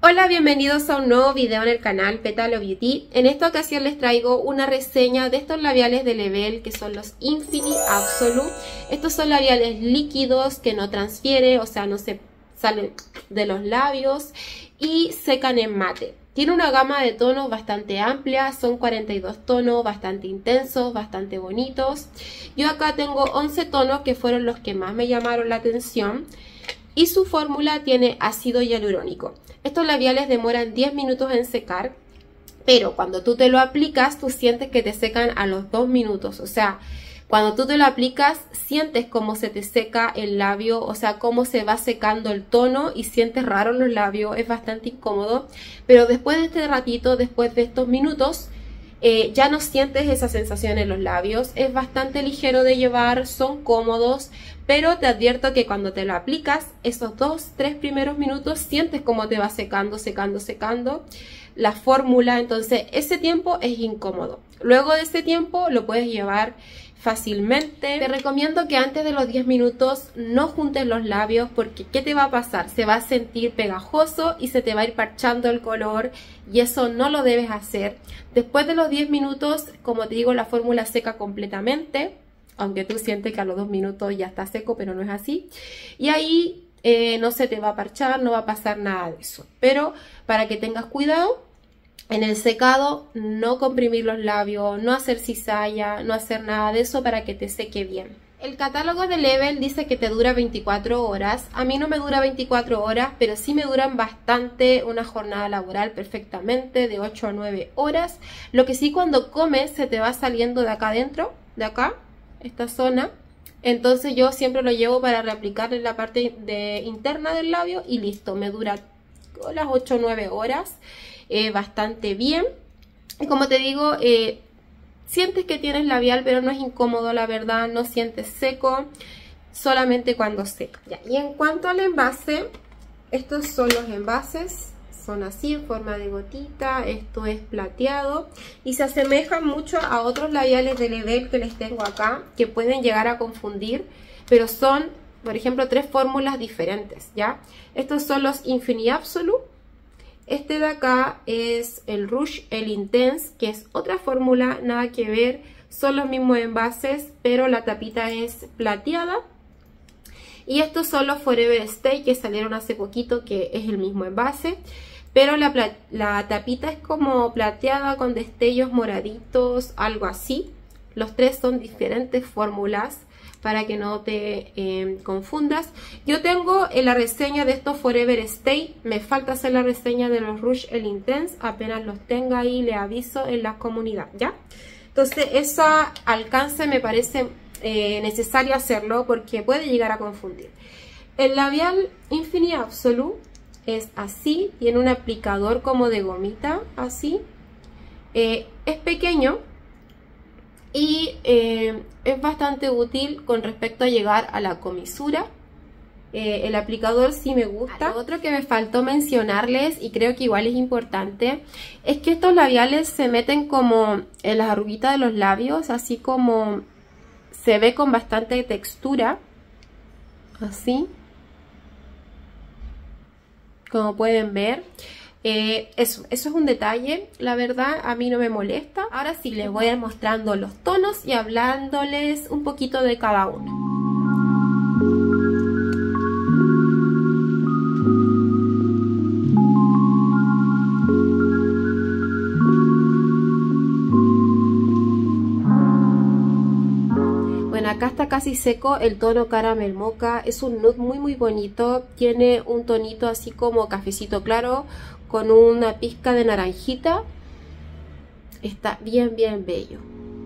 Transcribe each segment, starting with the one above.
Hola, bienvenidos a un nuevo video en el canal Pétalo Beauty. En esta ocasión les traigo una reseña de estos labiales de Level que son los Infinity Absolute. Estos son labiales líquidos que no transfiere, o sea, no se salen de los labios y secan en mate. Tiene una gama de tonos bastante amplia, son 42 tonos, bastante intensos, bastante bonitos. Yo acá tengo 11 tonos que fueron los que más me llamaron la atención. Y su fórmula tiene ácido hialurónico. Estos labiales demoran 10 minutos en secar, pero cuando tú te lo aplicas, tú sientes que te secan a los 2 minutos. O sea, cuando tú te lo aplicas, sientes cómo se te seca el labio, o sea, cómo se va secando el tono y sientes raro los labios, es bastante incómodo. Pero después de este ratito, después de estos minutos, ya no sientes esa sensación en los labios. Es bastante ligero de llevar, son cómodos, pero te advierto que cuando te lo aplicas, esos 2-3 primeros minutos sientes cómo te va secando la fórmula. Entonces ese tiempo es incómodo. Luego de ese tiempo lo puedes llevar fácilmente. Te recomiendo que antes de los 10 minutos no juntes los labios, porque ¿qué te va a pasar? Se va a sentir pegajoso y se te va a ir parchando el color, y eso no lo debes hacer. Después de los 10 minutos, como te digo, la fórmula seca completamente, aunque tú sientes que a los 2 minutos ya está seco, pero no es así. Y ahí no se te va a parchar, no va a pasar nada de eso. Pero para que tengas cuidado, en el secado no comprimir los labios, no hacer cizalla, no hacer nada de eso para que te seque bien. El catálogo de Level dice que te dura 24 horas. A mí no me dura 24 horas, pero sí me duran bastante una jornada laboral perfectamente, de 8 a 9 horas. Lo que sí, cuando comes se te va saliendo de acá adentro, de acá, esta zona. Entonces yo siempre lo llevo para reaplicar en la parte interna del labio y listo, me dura las 8 o 9 horas. Bastante bien. Y como te digo, sientes que tienes labial, pero no es incómodo, la verdad, no sientes seco, solamente cuando seca. Ya. Y en cuanto al envase, estos son los envases, son así en forma de gotita, esto es plateado y se asemejan mucho a otros labiales de Level que les tengo acá, que pueden llegar a confundir, pero son, por ejemplo, 3 fórmulas diferentes, ¿ya? Estos son los Infinity Absolute. Este de acá es el Rouge El Intense, que es otra fórmula, nada que ver, son los mismos envases, pero la tapita es plateada. Y estos son los Forever Stay, que salieron hace poquito, que es el mismo envase, pero la tapita es como plateada con destellos moraditos, algo así. Los 3 son diferentes fórmulas, para que no te confundas. Yo tengo la reseña de estos Forever Stay, me falta hacer la reseña de los Rouge El Intense, apenas los tenga ahí le aviso en la comunidad, ¿ya? Entonces ese alcance me parece necesario hacerlo porque puede llegar a confundir. El labial Infinity Absolute es así, tiene un aplicador como de gomita, así, es pequeño. Y es bastante útil con respecto a llegar a la comisura. El aplicador sí me gusta. Lo otro que me faltó mencionarles, y creo que igual es importante, es que estos labiales se meten como en las arruguitas de los labios, así como se ve con bastante textura, así, como pueden ver. Eso es un detalle, la verdad a mí no me molesta. Ahora sí les voy a ir mostrando los tonos y hablándoles un poquito de cada uno. Bueno, acá está casi seco el tono Caramel Mocha, es un nude muy bonito, tiene un tonito así como cafecito claro, con una pizca de naranjita. Está bien bello.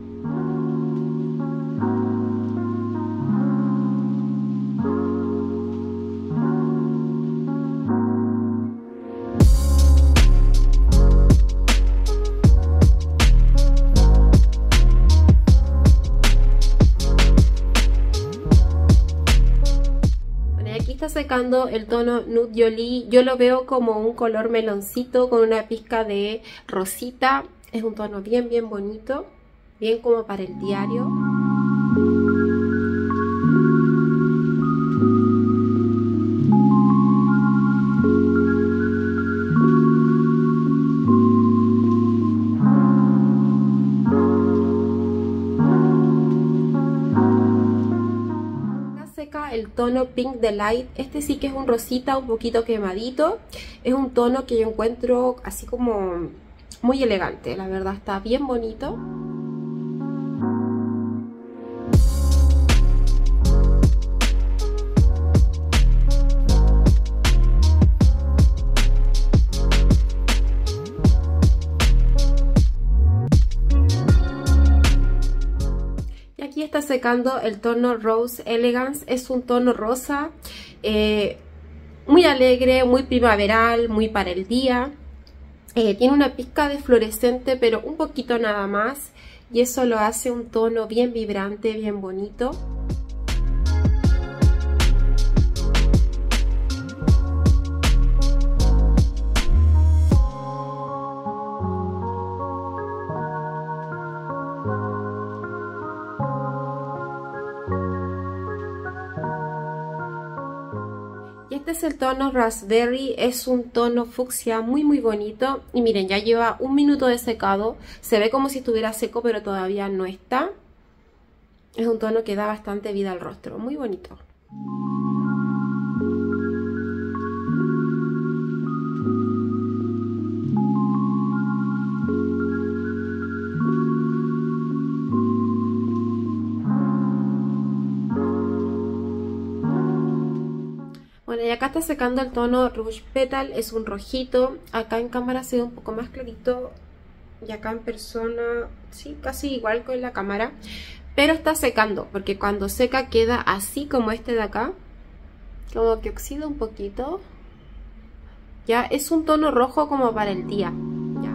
Está secando el tono Nude Jolie. Yo lo veo como un color meloncito con una pizca de rosita. Es un tono bien bonito, bien como para el diario. tono Pink Delight. Este sí que es un rosita un poquito quemadito. Es un tono que yo encuentro así como muy elegante, la verdad está bien bonito. Aquí está secando el tono Rose Elegance. Es un tono rosa muy alegre, muy primaveral, muy para el día. Tiene una pizca de fluorescente, pero un poquito nada más, y eso lo hace un tono bien vibrante, bien bonito. Y este es el tono Raspberry, es un tono fucsia muy bonito. Y miren, ya lleva 1 minuto de secado. Se ve como si estuviera seco, pero todavía no está. Es un tono que da bastante vida al rostro, muy bonito. Bueno, y acá está secando el tono Rouge Petal, es un rojito. Acá en cámara se ve un poco más clarito y acá en persona, sí, casi igual que en la cámara. Pero está secando, porque cuando seca queda así como este de acá, como que oxida un poquito. Ya es un tono rojo como para el día. Ya.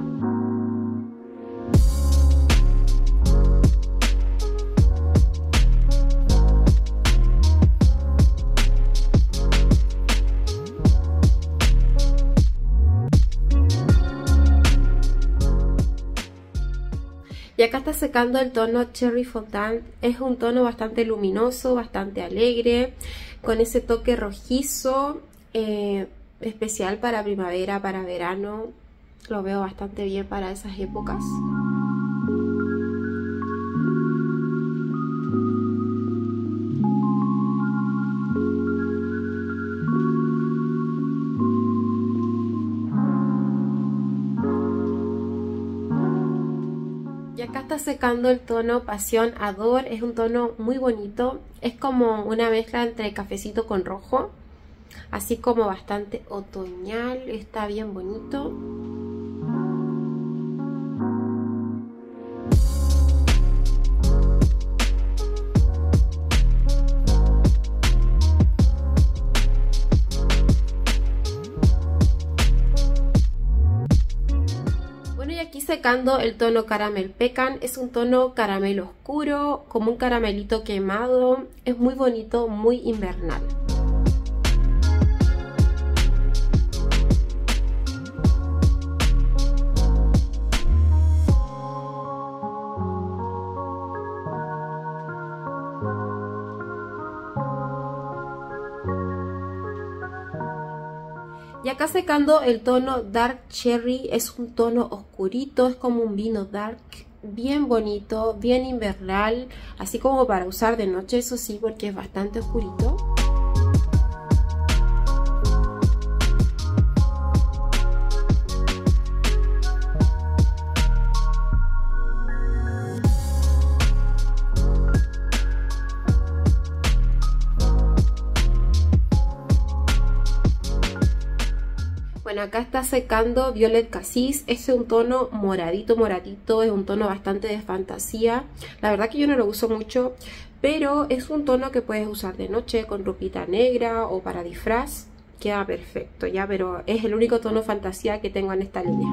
Y acá está secando el tono Cherry Fontaine. Es un tono bastante luminoso, bastante alegre, con ese toque rojizo, especial para primavera, para verano. Lo veo bastante bien para esas épocas. Y acá está secando el tono Pasión Adore. Es un tono muy bonito. Es como una mezcla entre cafecito con rojo. Así como bastante otoñal. Está bien bonito. Aquí secando el tono Caramel Pecan, es un tono caramelo oscuro, como un caramelito quemado, es muy bonito, muy invernal. Y acá secando el tono Dark Cherry, es un tono oscurito, es como un vino dark, bien bonito, bien invernal, así como para usar de noche, eso sí, porque es bastante oscurito. Bueno, acá está secando Violet Cassis. Este es un tono moradito, es un tono bastante de fantasía. La verdad que yo no lo uso mucho, pero es un tono que puedes usar de noche con ropita negra o para disfraz. Queda perfecto, ya, pero es el único tono fantasía que tengo en esta línea.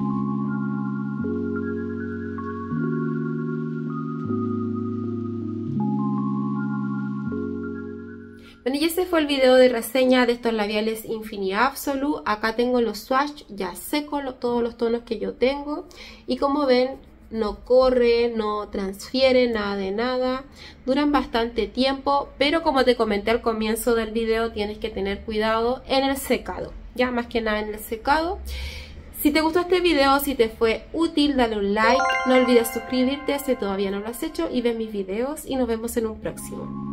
Bueno, y ese fue el video de reseña de estos labiales Infinity Absolute. Acá tengo los swatch, ya seco todos los tonos que yo tengo. Y como ven, no corre, no transfiere, nada de nada. Duran bastante tiempo, pero como te comenté al comienzo del video, tienes que tener cuidado en el secado. Ya, más que nada en el secado. Si te gustó este video, si te fue útil, dale un like. No olvides suscribirte si todavía no lo has hecho y ve mis videos. Y nos vemos en un próximo.